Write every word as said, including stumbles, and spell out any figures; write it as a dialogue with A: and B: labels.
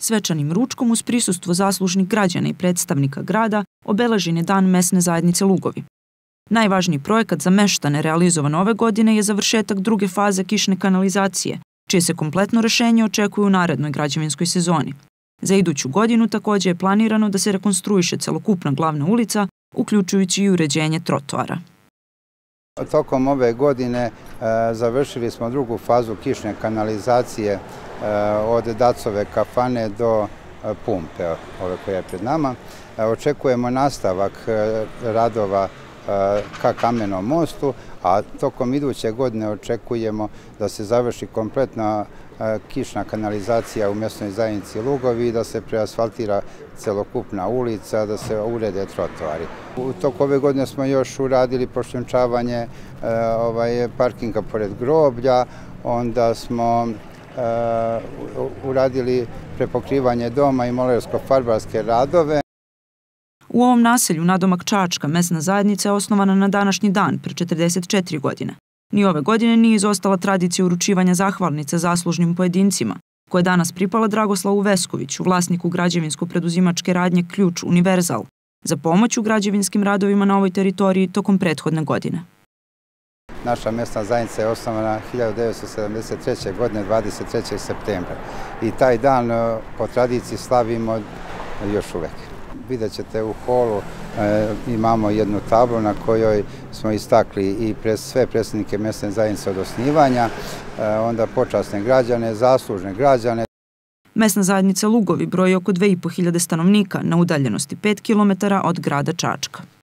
A: Svečanim ručkom uz prisustvo zaslužnih građana i predstavnika grada obeležen je Dan mesne zajednice Lugovi. Najvažniji projekat za meštane realizovan ove godine je završetak druge faze kišne kanalizacije, čije se kompletno rešenje očekuje u narednoj građevinskoj sezoni. Za iduću godinu također je planirano da se rekonstruiše celokupna glavna ulica, uključujući i uređenje trotoara.
B: Tokom ove godine e, završili smo drugu fazu kišne kanalizacije e, od Dacove kafane do e, pumpe, ove koja je pred nama. E, očekujemo nastavak e, radova e, ka Kamenom mostu, a tokom iduće godine očekujemo da se završi kompletna e, kišna kanalizacija u mjesnoj zajednici Lugovi, da se preasfaltira celokupna ulica, da se urede trotoari. U toku ove godine smo još uradili pošljunčavanje e, ovaj, parkinga pored groblja, onda smo e, uradili prepokrivanje doma i molersko-farbarske radove.
A: U ovom naselju nadomak Čačka mesna zajednica je osnovana na današnji dan, pre četrdeset četiri godine. Ni ove godine nije izostala tradicija uručivanja zahvalnica zaslužnim pojedincima, koja je danas pripala Dragoslavu Veskoviću, vlasniku građevinsko-preduzimačke radnje Ključ Univerzal, za pomoć u građevinskim radovima na ovoj teritoriji tokom prethodne godine.
B: Naša mesna zajednica je osnovana hiljadu devetsto sedamdeset treće. godine, dvadeset trećeg septembra. I taj dan po tradiciji slavimo još uvek. Vidjet ćete u holu e, imamo jednu tablu na kojoj smo istakli i pres, sve predstavnike mesne zajednice od osnivanja, e, onda počasne građane, zaslužne građane.
A: Mesna zajednica Lugovi broji oko dve i po hiljade stanovnika na udaljenosti pet kilometara od grada Čačka.